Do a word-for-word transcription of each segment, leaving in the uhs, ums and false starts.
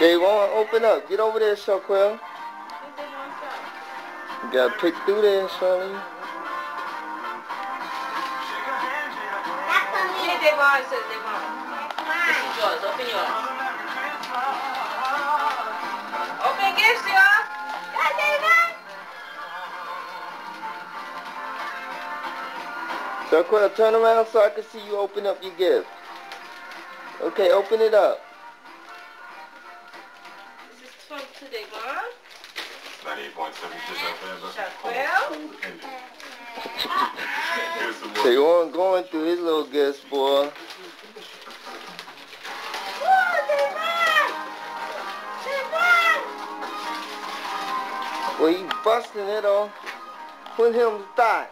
They won't open up. Get over there, Shaquille. You gotta pick through there, Charlie. Here they want, says they want. This is yours. Open yours. Open gifts, y'all. Yeah, David. Shaquille, turn around so I can see you open up your gift. Okay, open it up. This is from today, Mom. ninety-eight point seven percent Shaquille. They weren't going through his little gifts, boy. Well, he busting it on. Put him thigh.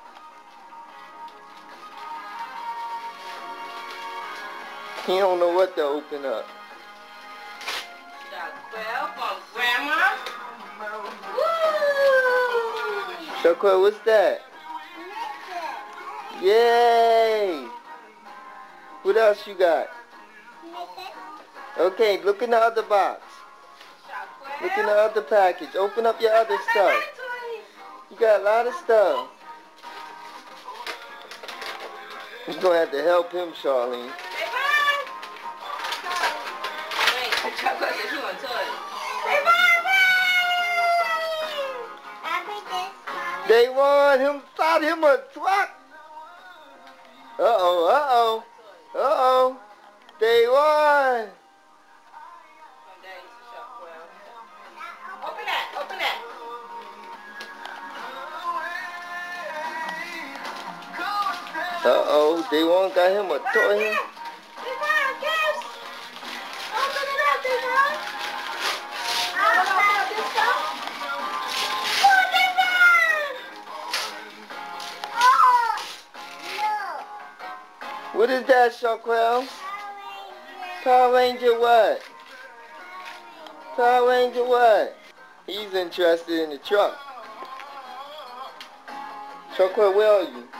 He don't know what to open up. Shaquille from Grandma. Shaquille, what's that? Yay! What else you got? Okay, look in the other box. Look in the other package. Open up your other stuff. You got a lot of stuff. You're going to have to help him, Charlene. They want him, thought him a truck. Uh-oh, uh-oh, uh-oh. They won. Open that, open that. Uh-oh, they won got him a toy. What is that, Shaquille? Power Ranger what? Power Ranger what? He's interested in the truck. Shaquille, where are you?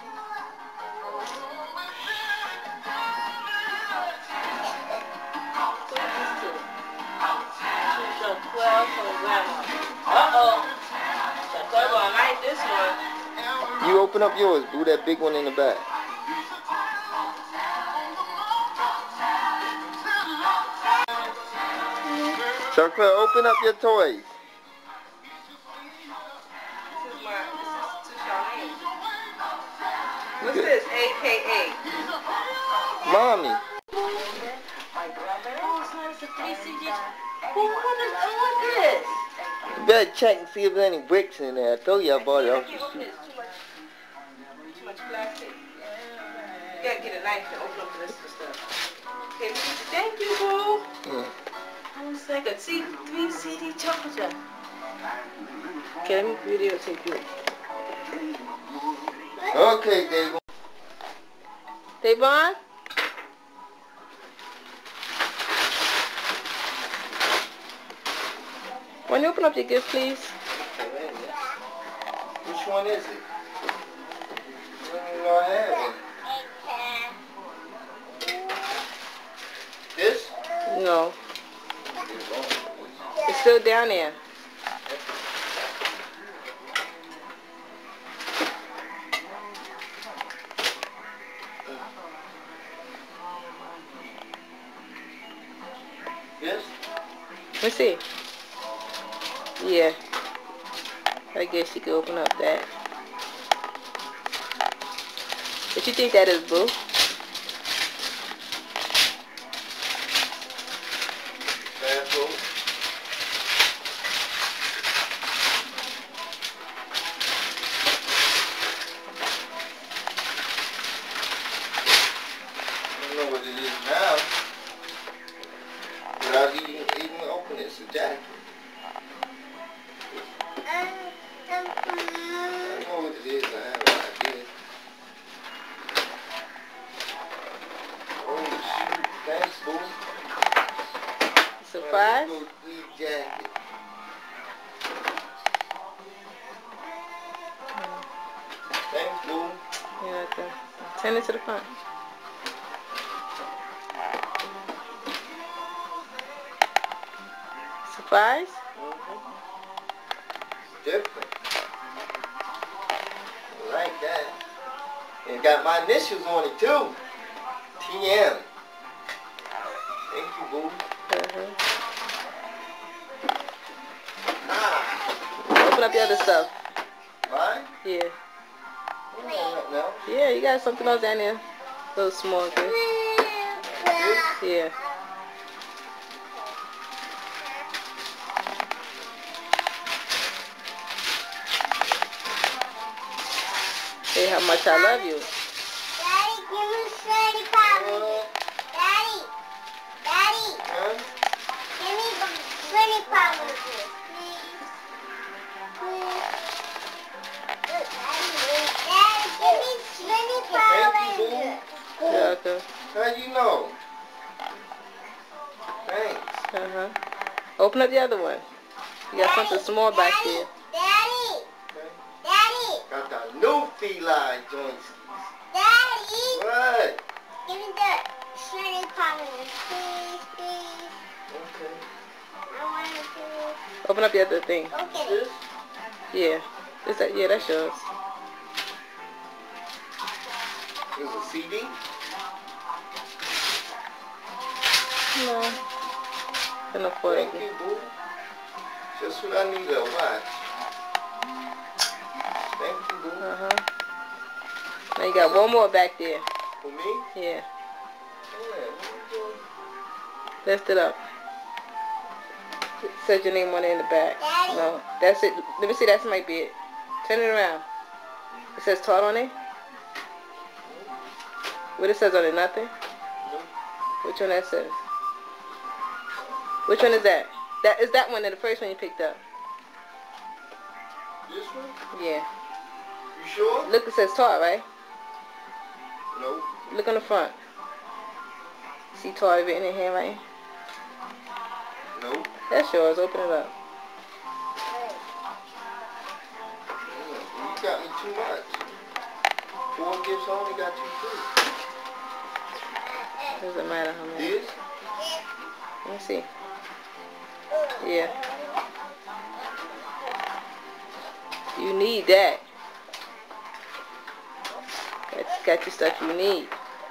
Shaquille from Grandma. Uh-oh. Shaquille gonna like this one. You open up yours, boo, that big one in the back. Shaquille, open up your toys. This is my, this is to Charlene. What's this? A K A. Mommy. Who who is this? You better check and see if there's any bricks in there. I told you I bought it off the Too much, street. too much plastic. You gotta get a knife to open up the rest of the stuff. Okay, thank you, boo. Yeah. It's like a C three C D charger. Okay, let me videotape you. Okay, Davon. Davon? When you open up your gift, please. Which one is it? I don't even know I have it. This? No. It's still down there. Yes? Let's see. Yeah. I guess you can open up that. What you think that is, boo? Surprise? Thanks, boo. You're welcome. Send it to the front. Fries? Mm-hmm. Different. I like that. And got my initials on it too. T M. Thank you, boo. Uh-huh. Ah. Open up the other stuff. Right? Yeah. No. Yeah, you got something else down there. A little small, okay? Yeah. Say how much I love you. Daddy, give me shredded Power Daddy, Daddy, Huh? give me shredded Power Rangers, please. Please. Daddy, give me shredded Power Thank you, Rangers. boo. Yeah, okay. How you know? Thanks. Uh-huh. Open up the other one. You got Daddy, something small back Daddy, there. Daddy, Okay. Daddy, Got the new feline joints. Daddy, What? give me the shredded Power Rangers, please, please. Okay. I want to Open up the other thing. go get it. This? Yeah. Is that, yeah, that's yours. This is a C D? No. Can afford Thank it. you, boo. Just what I need to watch. Thank you, boo. Uh-huh. Now you got one more back there. For me? Yeah. Yeah, what you doing? Lift it up. It says your name on it in the back. Daddy. No. That's it. Let me see. That might be it. Turn it around. It says taught on it. What it says on it? Nothing? Nope. Which one that says? Which one is that? That is that one, or the first one you picked up? This one? Yeah. You sure? Look, it says taught, right? Nope. Look on the front. See taught written in here, right? Nope. That's yours. Open it up. Mm, you got me too much. Four gifts, I only got you two. Doesn't matter how many. This? Let me see. Yeah. You need that. Got, got your stuff you need.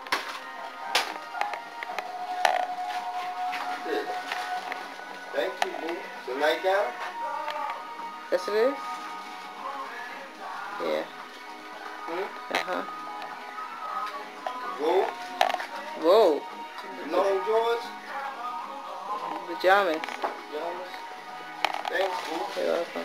This. Thank you, boo. It's a nightgown? That's what it is? Yeah. Hmm? Uh-huh. Whoa. Whoa. Long drawers? Pajamas. Pajamas? Thanks, boo. You're welcome.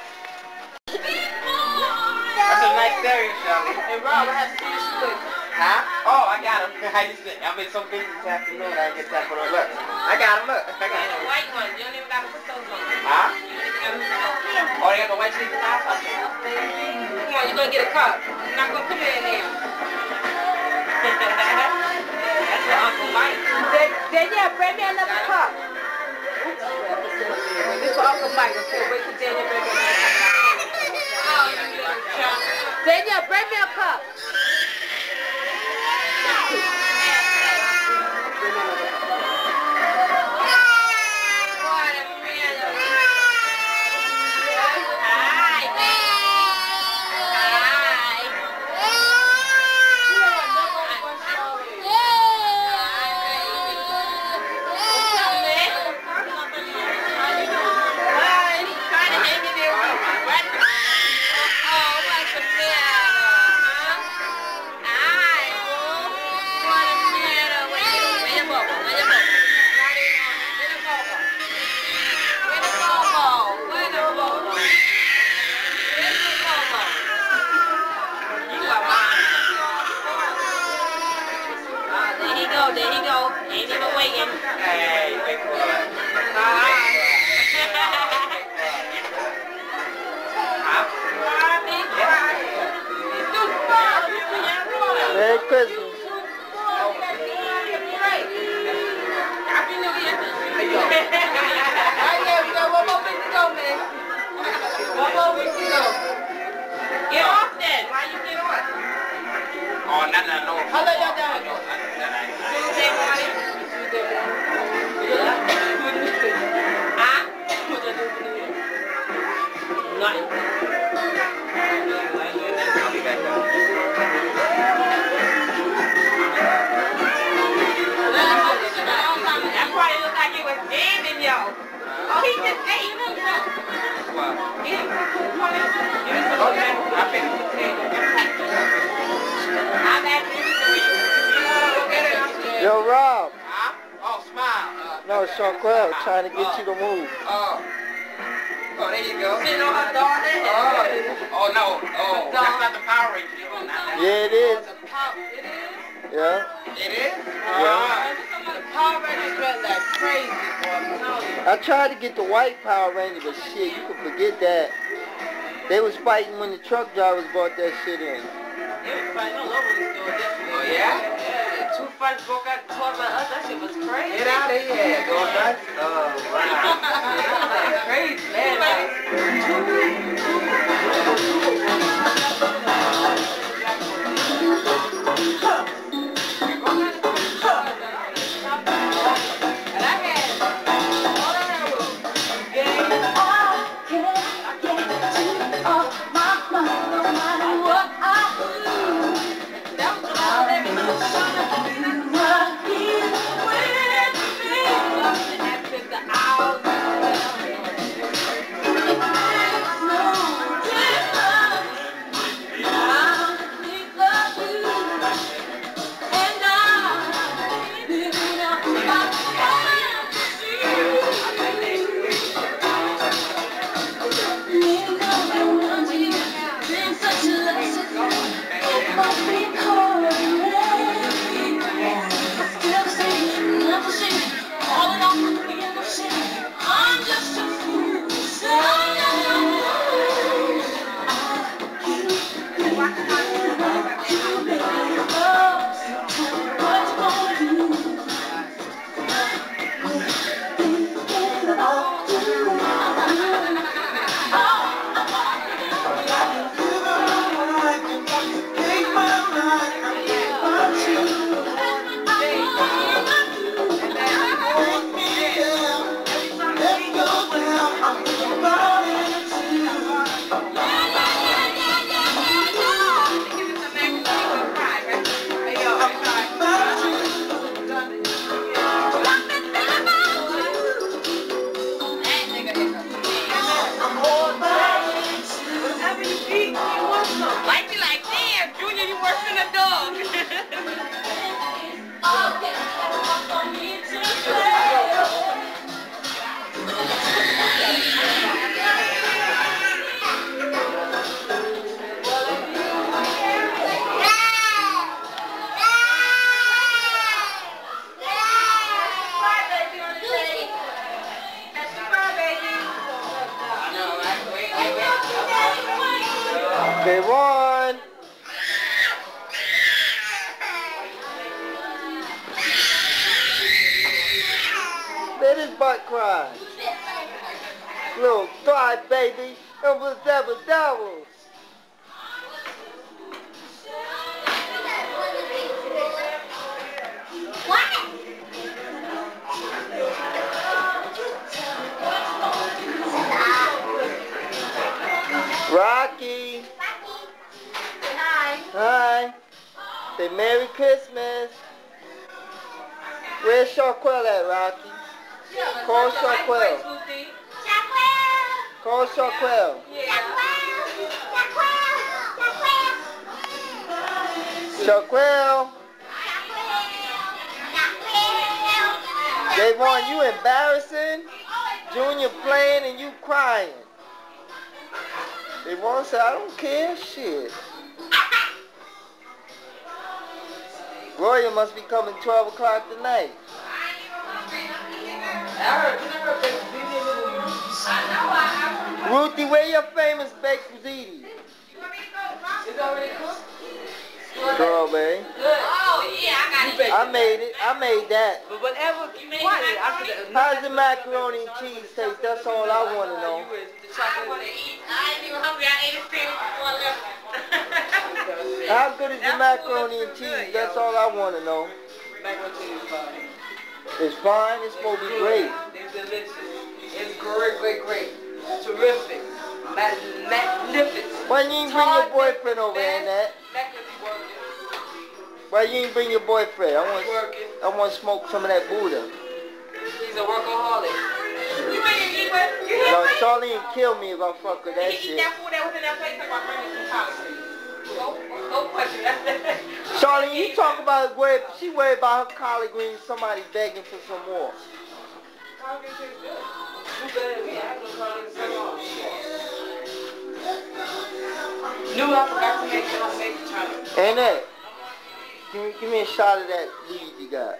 That's a nice stereo, Charlie. Hey, Rob, I have to see you split. Huh? Oh, I got him. I just, I've been so busy this afternoon, I didn't get time for no look. I got him, look. I got him. White one. You don't even got to put those on. Huh? You don't even got to put those on. Oh, they got the white sleeping house? Okay. Come on, you're going to get a cup. You're not going to put it in there. That's for Uncle Mike. Danielle, bring me another cup. This for Uncle Mike. Okay, wait till Danielle bring me another cup. Danielle, bring me a cup. nothing. I'll be back up. That probably looked like it was dead in y'all. Oh, he just ate. What? He didn't put food on it. Give me some Okay. of I finished the potato. I'm at this. Yo, Rob. Huh? Oh, smile. Uh, No, Shaquille trying to get you to move. Oh. Oh, there you go. Sitting on her daughter. Oh, oh no. Oh, that's not the Power Rangers. Oh, not that. Yeah, it is. The pop, it is. Yeah. It is? Yeah. The Power Rangers went like crazy, boy. I'm telling you. I tried to get the white Power Ranger, but shit, you can forget that. They was fighting when the truck drivers brought that shit in. They was fighting all over the store yesterday. Oh, yeah? Yeah, two fights broke out toward us. That shit was crazy. Get out of here. Go nuts. Oh, wow. Crazy, man. They won. Let his butt cry. Little cry, baby. It was double doubles. Rocky. Hi. Hi. Say Merry Christmas. Where's Shaquille at, Rocky? Call Shaquille. Call Shaquille. Shaquille. Javon, you embarrassing? Junior playing and you crying. Javon said, I don't care, shit. Roya must be coming twelve o'clock tonight. Ruthie, where your famous baked ziti? It's already cooked? Girl, man. Oh, yeah, I got it. I made it. I made that. But whatever you made, it. How's the macaroni and cheese taste? That's all I want to know. I want to eat. I ain't even hungry. I ate a sandwich before I left. How good is the macaroni and cheese? That's all I want to know. Macaroni and cheese is fine. It's fine. It's supposed to be great. It's delicious. It's great, great, great. Terrific. Magnificent. Why you ain't bring your boyfriend over here, Nat? Why you ain't bring your boyfriend? I want, I want to smoke some of that Buddha. He's a workaholic. You ain't eat with you. No, Charlene kill me if I fuck with that He shit. eat that food that was in that plate. Talk about bringing some collard greens. Go, go question that. Charlene, you talk about worried, she worried about her collard greens, somebody begging for some more. Collard greens taste good. You better be. I haven't collard greens so long. Knew I forgot to make it on make the time. Ain't that? Give me, give me a shot of that weed you got.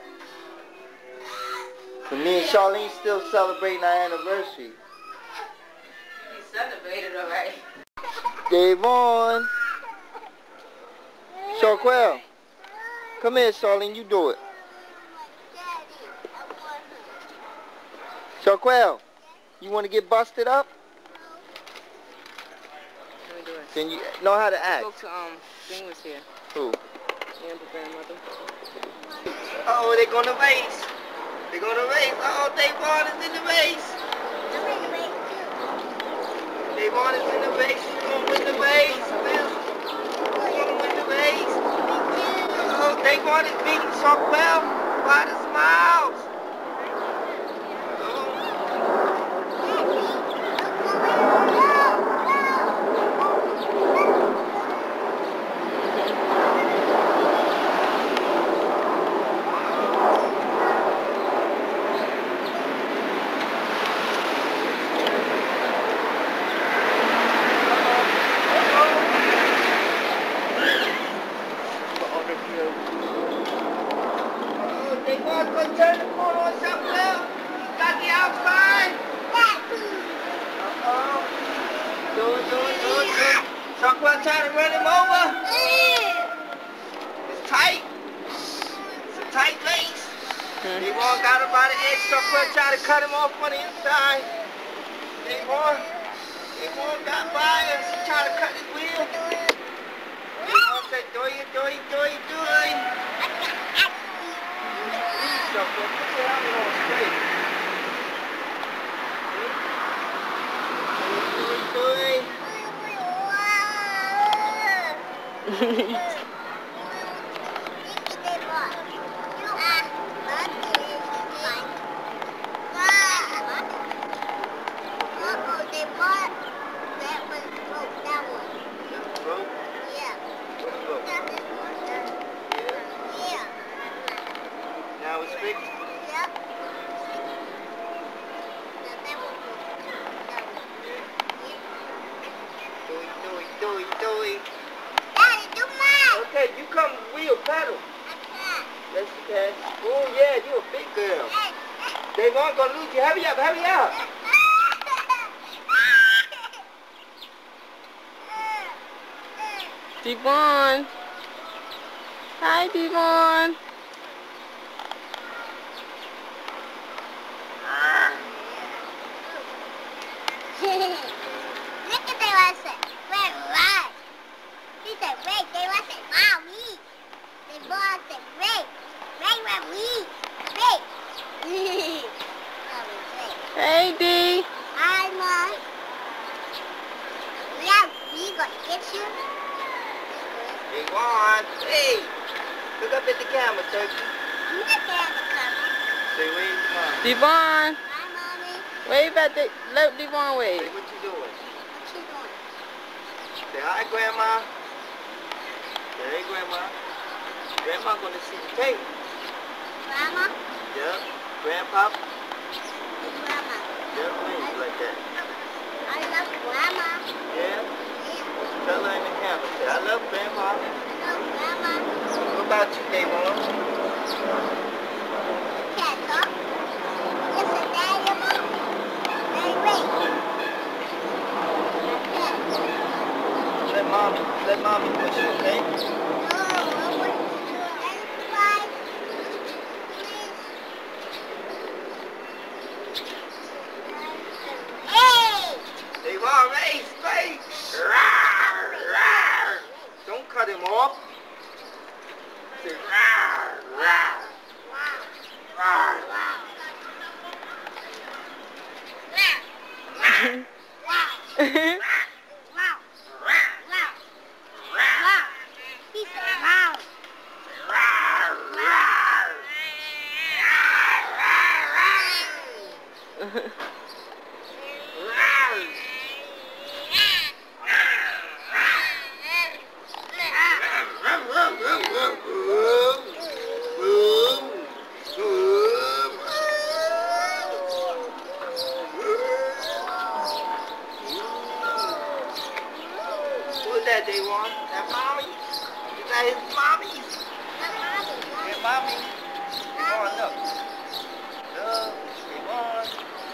So me and Charlene still celebrating our anniversary. You celebrated already. Davon. Sharquell. Come here, Charlene, you do it. Sharquell, you want to get busted up? Let me do it. Then you know how to I act. spoke to, um, Thing was here. Who? And the grandmother. Oh, they going to race. They going to race. Oh, Davon is in the race. Davon is in the race. He's going to win the race. He's going to win the race. Oh, Davon is beating Sharquell by the smiles. Turn the corner on Sharquell. He's got the outside. Uh-oh. Do it, do it, do it, do it. Sharquell trying to run him over. It's tight. It's a tight race. Davon got him by the edge. Sharquell trying to cut him off on the inside. Davon. Davon got by us. He's trying to cut his wheel. Davon said, do it, do it, do it, do it. Sharquell, put your helmet on straight. Do it, do it. Now it's fixed. Do it, do it, do it, do it. Okay, you come wheel pedal. Yes, you can. Oh yeah, you a big girl. Davon gonna lose you. Hurry up, hurry up. Devon. Hi, Devon. Look at they want to say, red, red. He said, red, they want to say, wow, we. They want to say, red, red, red, we. Red. Hey, D. Hi, Mom. Yeah, we gonna get you. Davon, hey, look up at the camera, Turkey. Look at the camera. Say, wave to Mom. Devon. Hi, Mommy. Wave at the, let Devon wave. Say, what you doing? What you doing? Say hi, Grandma. Say, hey, Grandma. Grandma gonna see the tape. Grandma? Yep. Grandpa. Grandma. Yep, wave like that. I love Grandma. Yeah? Yeah. Tell her in the camera. Say, I love Grandma. I love Grandma. What about you, Davon? Can't talk. Listen, Daddy, Mom. Hey, wait. Let mommy, let mommy push you, okay? No, I want you to do exercise. Please. Hey! Davon, race, race! Rawr, rawr. Don't cut him off. Say, rawr, rawr. Rawr. Wow. Wow. Wow. Wow. Who's that, Davon? That mommy? Is that his mommy? Yeah, mommy. Davon, look. Look, Davon.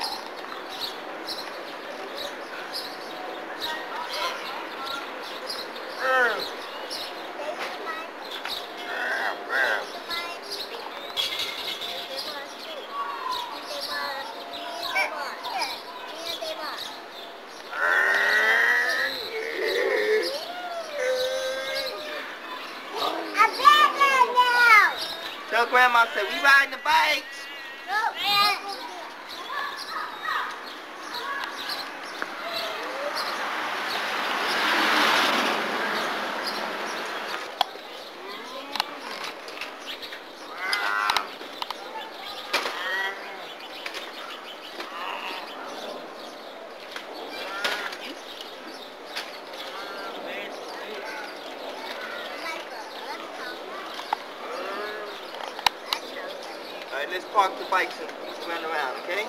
Mm. So Grandma said, we riding the bikes. All right, let's park the bikes and run around, okay?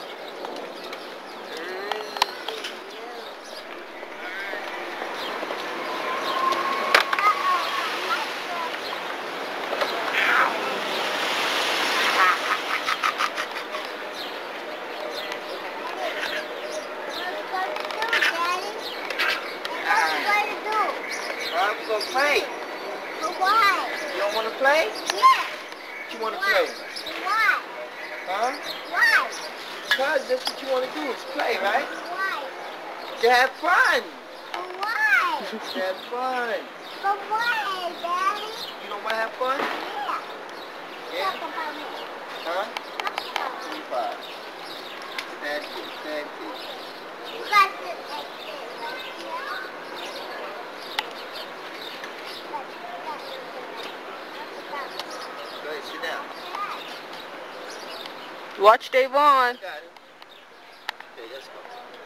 I'm gonna play. But why? You don't want to play? Yeah. What you want to play? Why? Huh? Why? Because that's what you want to do is play, right? Why? To have fun. But why? To have fun. But why, Daddy? You don't want to have fun? Yeah. Yeah? Talk about me. Huh? Talk about me. Three, five. That's it. That's it. You got to exit right here. Go ahead, sit down. Watch Davon. Got it. Okay, let's go.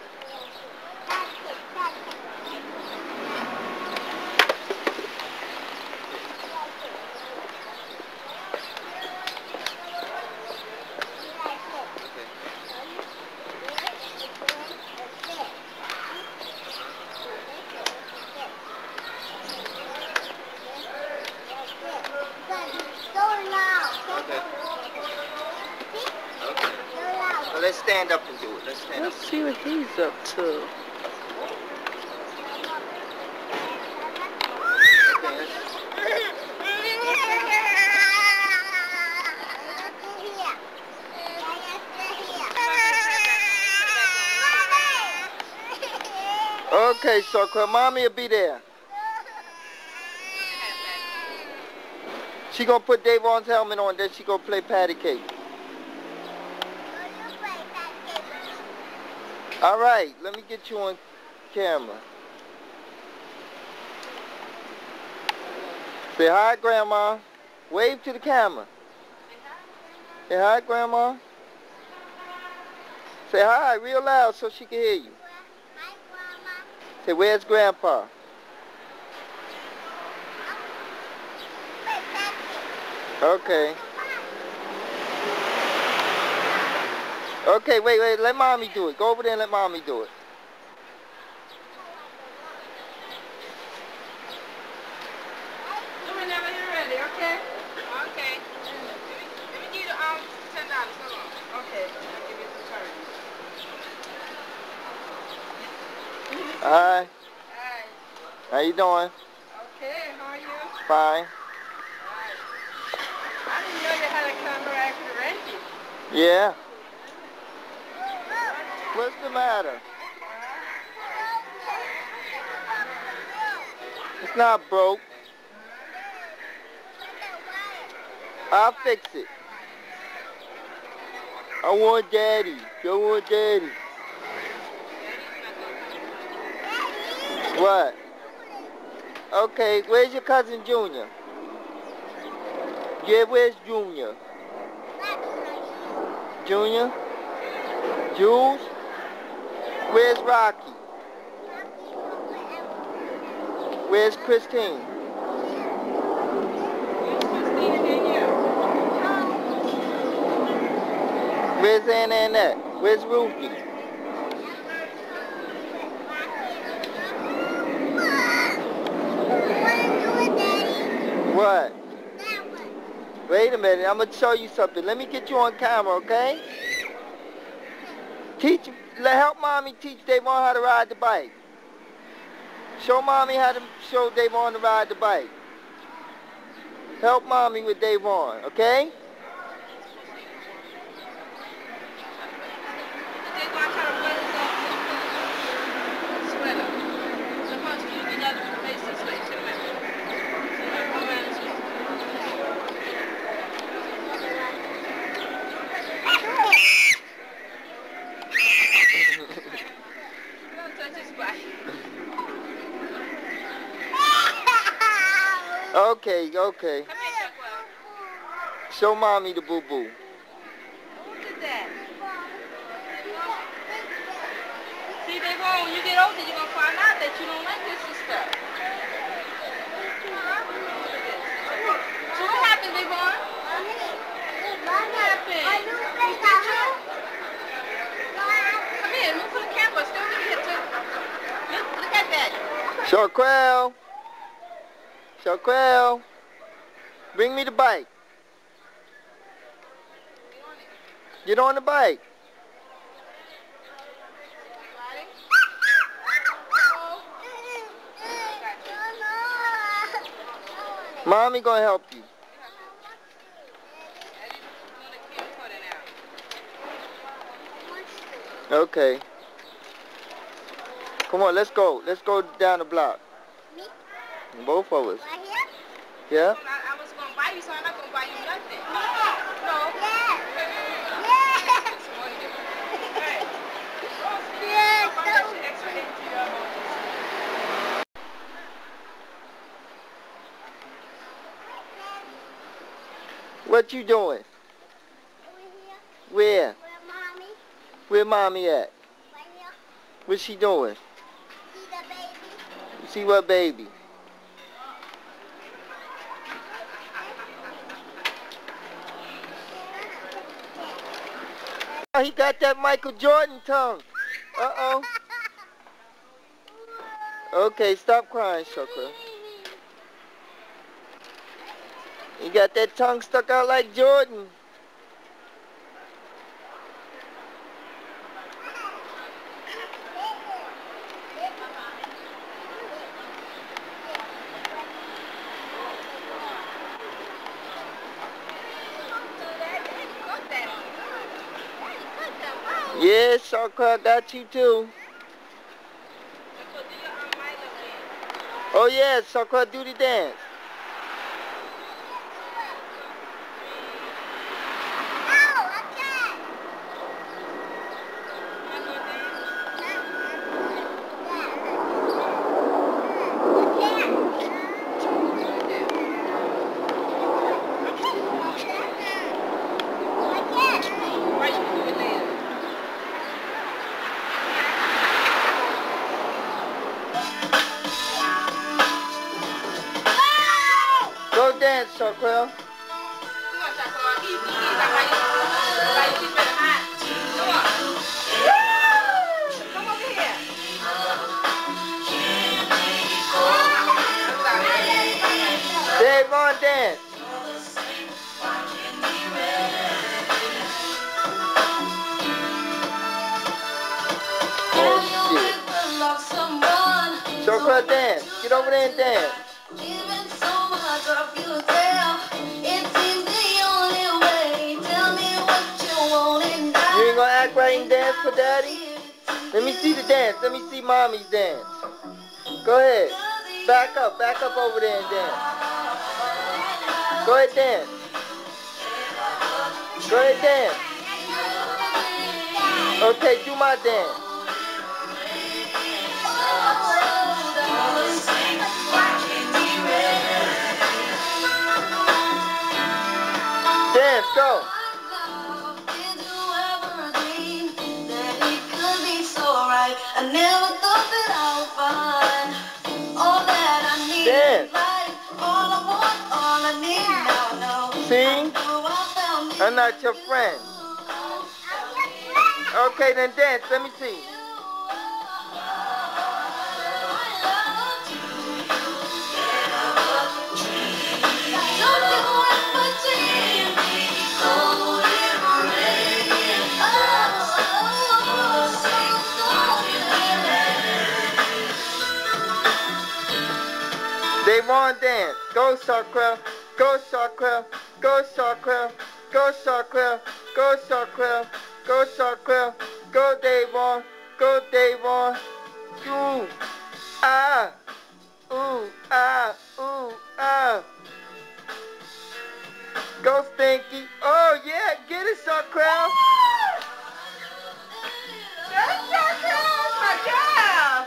Let's stand up and do it. Let's stand Let's up. see what he's up to. Okay, let's- Okay, so Mommy will be there. She gonna put Davon's helmet on, then she gonna play patty cake. All right, let me get you on camera. Say hi, Grandma. Wave to the camera. Say hi, Grandma. Say hi real loud so she can hear you. Hi, Grandma. Say, where's Grandpa? Okay. Okay, wait, wait, let Mommy do it. Go over there and let Mommy do it. So whenever you're ready, okay? Okay. Let me, let me give you um ten dollars. Hold on. Okay. I'll give you some currency. Hi. Hi. How you doing? Okay. How are you? Fine. Alright. I didn't know you had a contract to rent you. Yeah. What's the matter? It's not broke. I'll fix it. I want Daddy. I want Daddy. What? Okay, where's your cousin Junior? Yeah, where's Junior? Junior? Jules? Where's Rocky? Where's Christine? Where's Anna Annette? Where's Ruthie? wait a minute. I'm gonna show you something. Let me get you on camera, okay? Teach, let help mommy teach Davon how to ride the bike. Show mommy how to show Davon to ride the bike. Help mommy with Davon, okay? Okay, okay. Come here, Chuckwa. Show mommy the boo-boo. Who did that? See, Davon, when you get older, you're going to find out that you don't like this and stuff. So what happened, Davon? What happened? Come here, move to the camera. Stay over here, too. Look, look at that. Shaquille. Shaquille. Bring me the bike. Get on the bike. Mommy gonna help you. Okay. Come on, let's go. Let's go down the block. Me? Both of us. Right here? Yeah? I, I was going to buy you, so I'm not going to buy you nothing. No. Yeah. What you doing? Over here. Where? Where mommy? Where mommy at? Right here. What's she doing? See the baby? You see what baby? Oh, he got that Michael Jordan tongue. Uh-oh. Okay, stop crying, Shakra. You got that tongue stuck out like Jordan. Yeah, Shakra, got you too. Oh yeah, Shakra, do the dance. Go dance, Shaquille. Come on, Shaquille. Easy, easy. That's how you, that's how you keep it hot. Come on. Come over here. Davon, dance. Oh, shit. Shaquille, dance. Get over there and dance. You ain't gonna act right and dance for daddy? Let me see the dance. Let me see mommy's dance. Go ahead. Back up. Back up over there and dance. Go ahead, dance. Go ahead, dance. Okay, do my dance. Dance, go. I never thought that I would find all that I need Dance. in life. All I want, all I need now, now. See? I found I'm not your friend. Okay, then dance. Let me see. Something went between Davon dance. Go Sharquell. Go Sharquell. Go Sharquell. Go Sharquell. Go Sharquell. Go Sharquell. Go Davon. Go Davon. Ooh. Ah. Ooh. Ah. Ooh. Ah. Go Stinky. Oh yeah. Get it, Sharquell. My girl.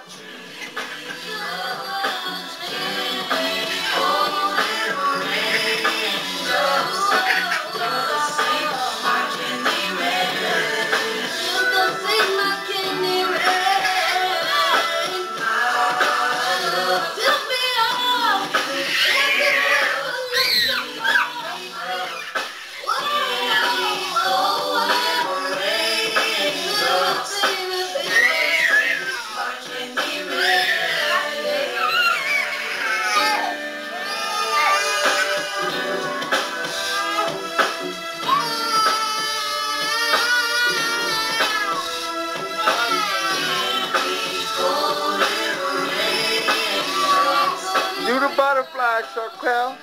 Do the butterfly, Sharquell.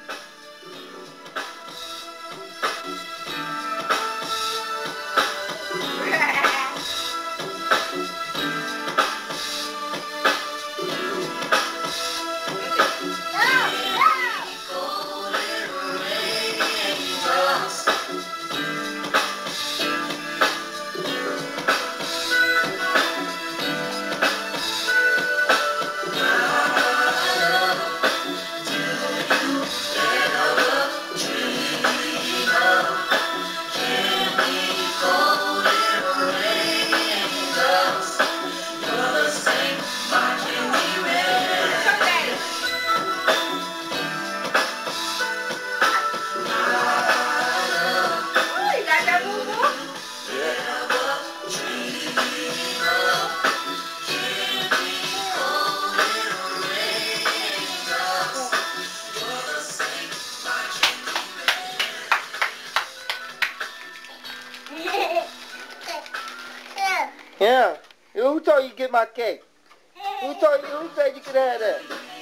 Yeah. Who told you to get my cake? Who told you? Who said you could have that?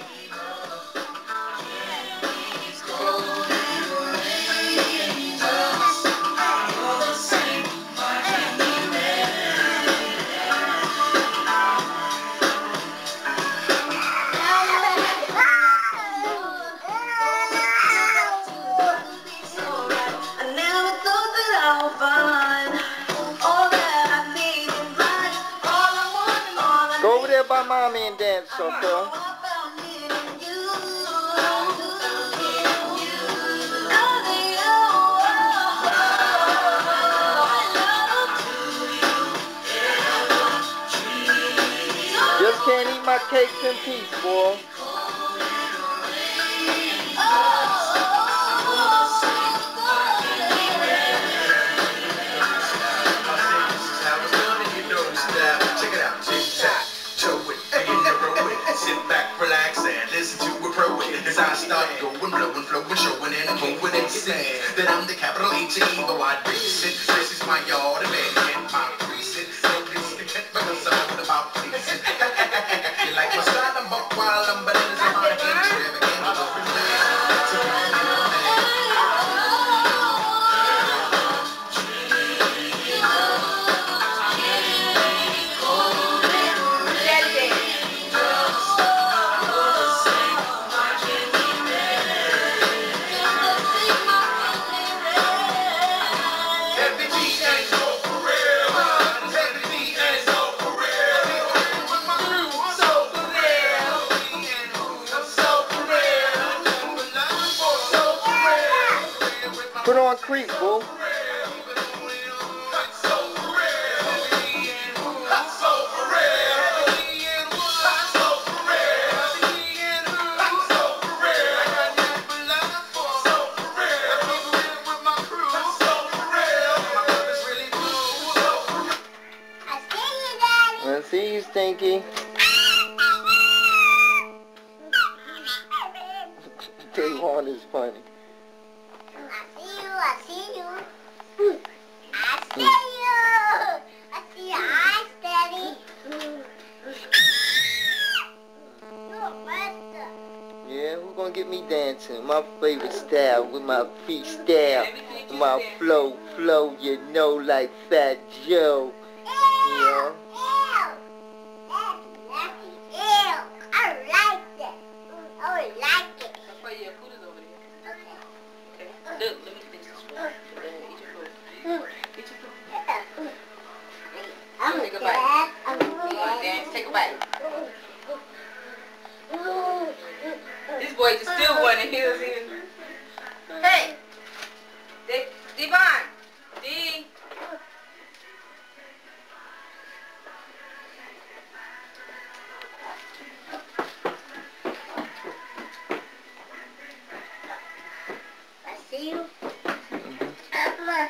Go over there by mommy and dance, Sharquell. Just can't eat my cakes in peace, boy. Sit back, relax, and listen to a pro as I start going, blowing, flowing, showing, and moving and saying that I'm the capital H E, but I reason. This is my yard, and and my precinct. So discontent because I'm all about pleasing. You like my style, I'm buck while I'm bananas and hard again. Never again, I'm over Put on creep, boo. Let's see you, Stinky. Davon is funny. I see you. I see you. I see your eyes, Daddy. You're a monster. Yeah. man. Who gonna get me dancing? My favorite style with my freestyle, my flow, flow. You know, like Fat Joe. Yeah. Look, let me finish this one. Eat your food. Eat your food. I'm Take a a bite. bite. I'm You want to a dance? Take a bite. This boy just still wanting to hear us. Hey! De Devon! D! I see you. Mama.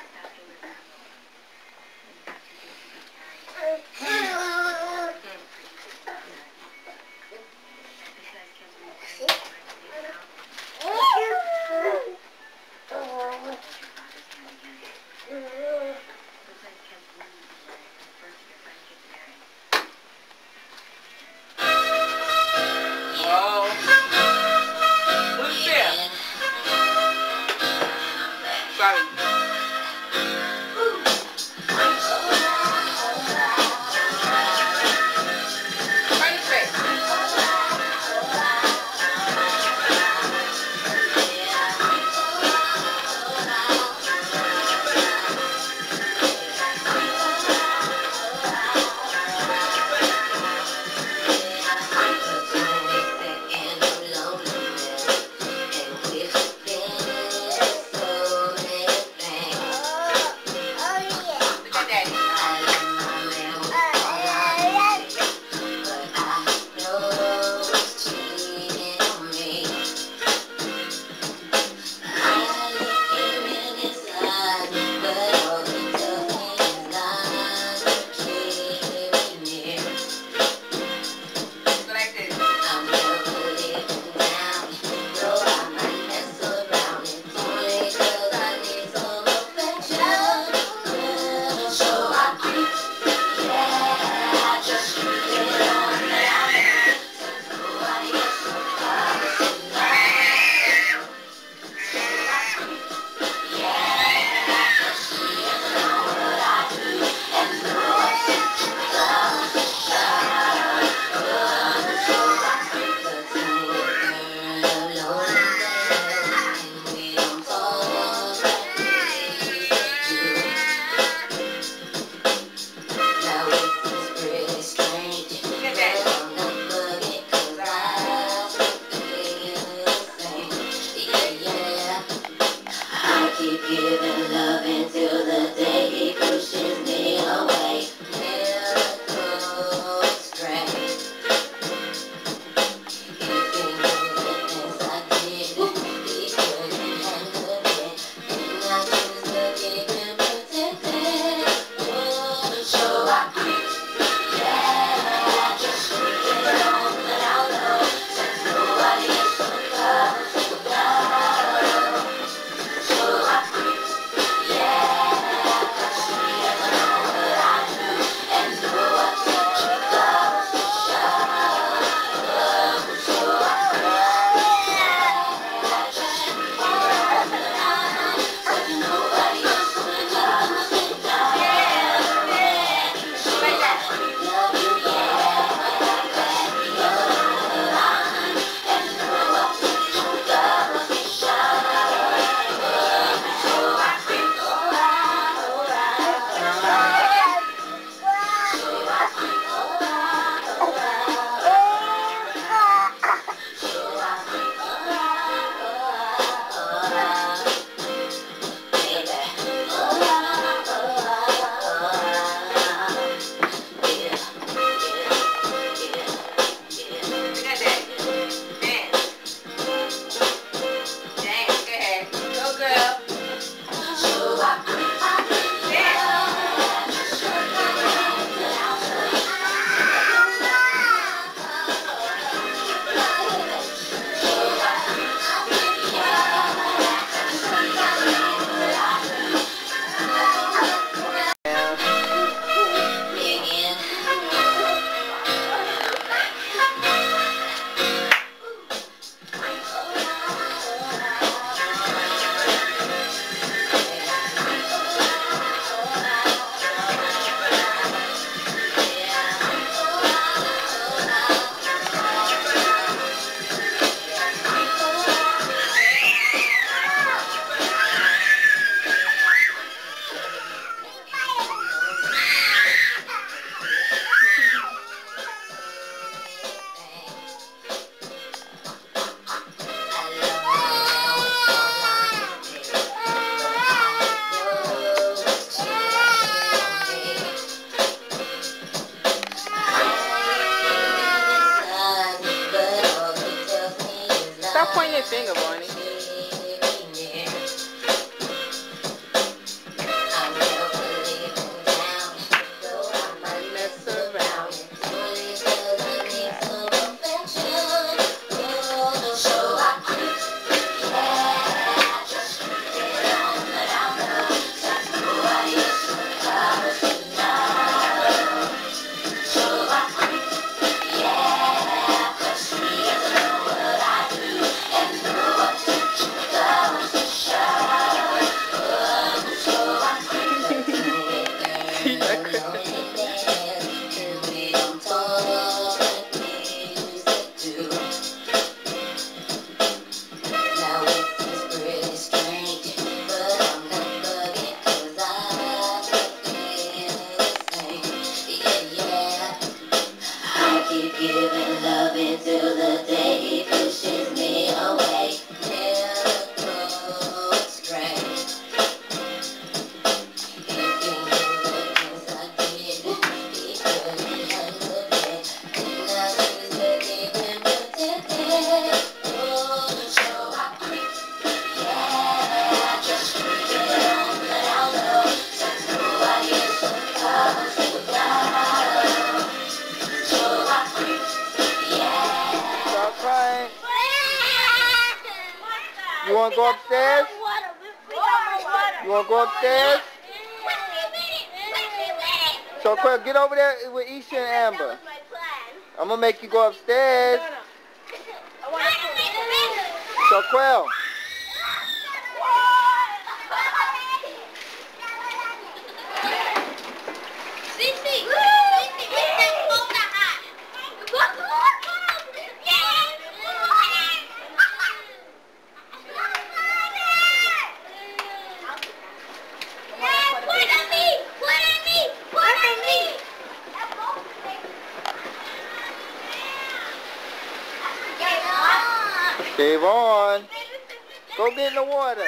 Stop pointing your finger, Barney. You want to go upstairs? You want to go upstairs? So, quick, get over there with Isha and Amber. I'm going to make you go upstairs. So, Quell. Devon, go get in the water.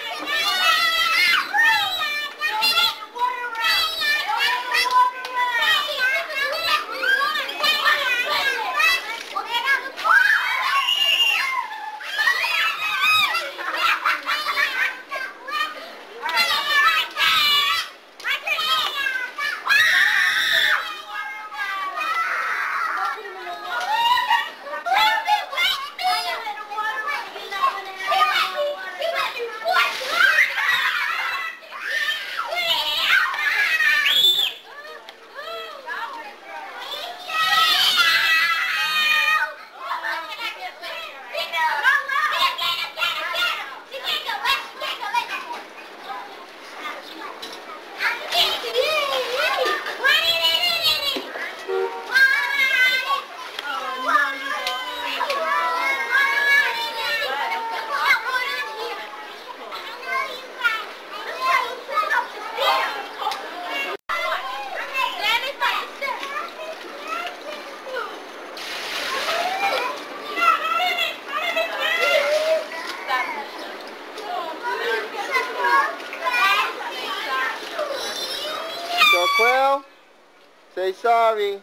So, Quell, say sorry.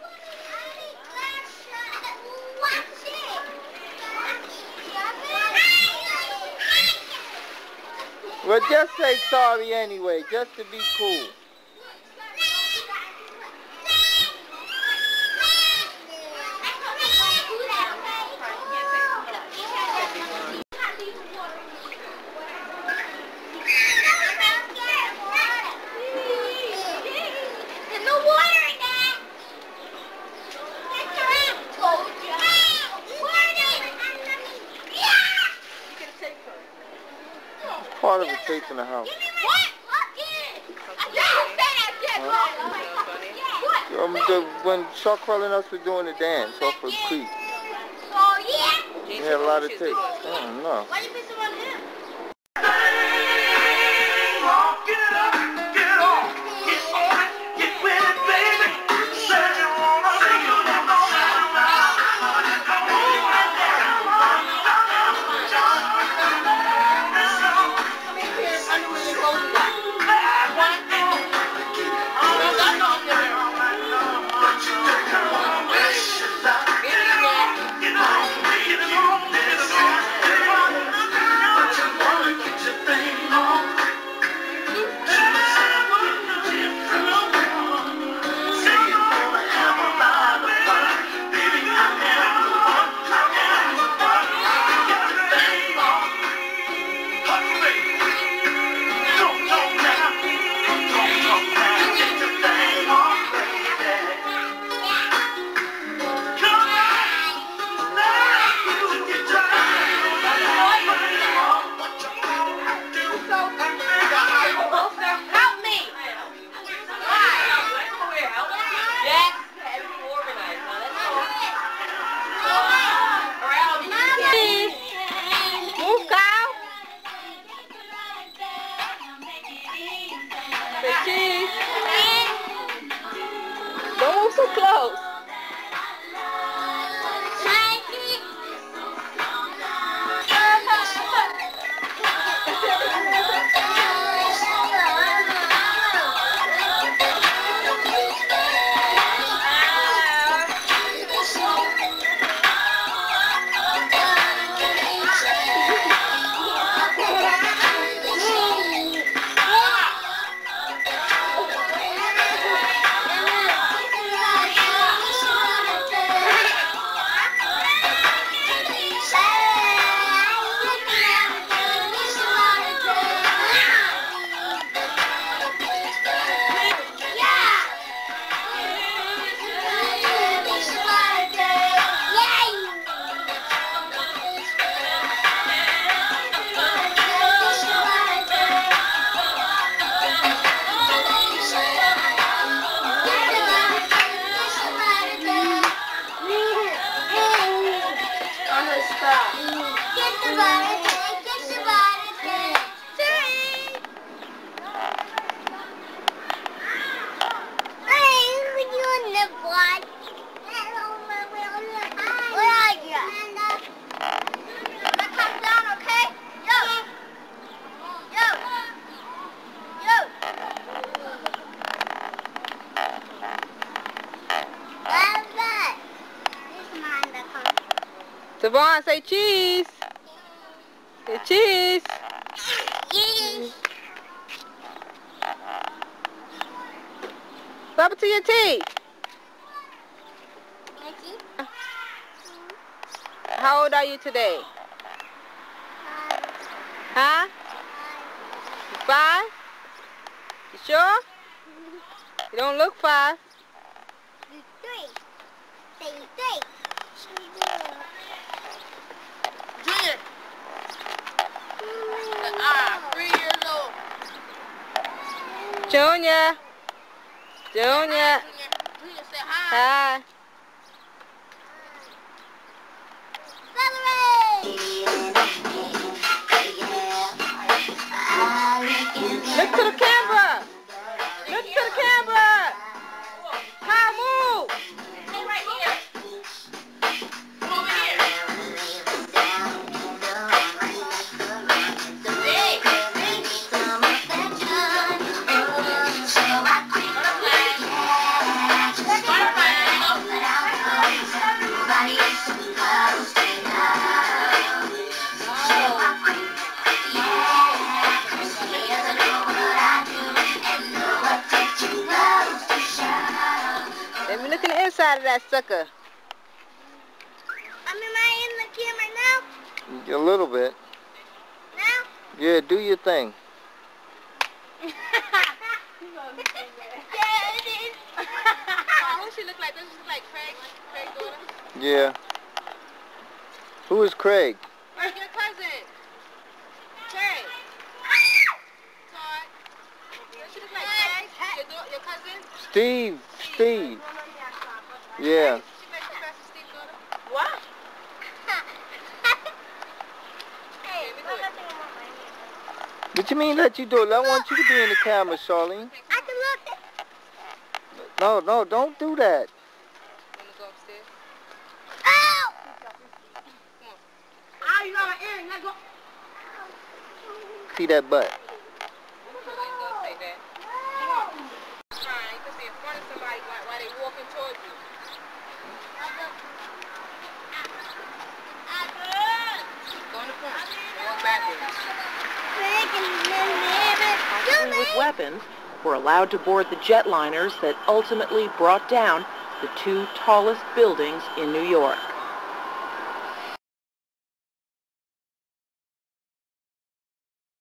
Well, just say sorry anyway, just to be cool. Part of the tape in the house. Huh? Um, the, when Sharkwell and us were doing the dance off of Creek, we had a lot of tape. I don't know. Why you put some on him? Get Get the butter, get the butter, three. Hey, who you in the blood? Where are you? When I come down, okay? Yo. Yo. Yo. What's that? This mine that comes. Savon, say cheese. Say cheese. Cheese. What happened to your teeth? How old are you today? Huh? Five? You sure? You don't look five. Three. Say three. Junior. Ah, three years old. Junior. Junior. Junior, say hi. Hi. Look to the camera. Look to the camera. Hi, move. Stay right here. Over here. Big. Let me look in the inside of that sucker. I mean, am I in the camera now? A little bit. Now? Yeah, do your thing. Yeah, it is. Oh, who she look like? Does she look like Craig? Craig's daughter? Yeah. Who is Craig? Your cousin. Craig. Todd. Does she look like Craig? Your, do- your cousin? Steve. Steve. Yeah. She makes you best Steve's daughter? What? Hey, Let me do I'm it. not thinking about my hair. What you mean let you do it? I want you to be in the camera, Charlene. I can look. No, no, don't do that. Want to go upstairs? Ow! Ah, you got my earring. Let go. See that butt. You gonna say that. Fine, you can see in front of somebody while, while they walking towards you. Go in the front. Walk backwards. People with weapons were allowed to board the jetliners that ultimately brought down the two tallest buildings in New York.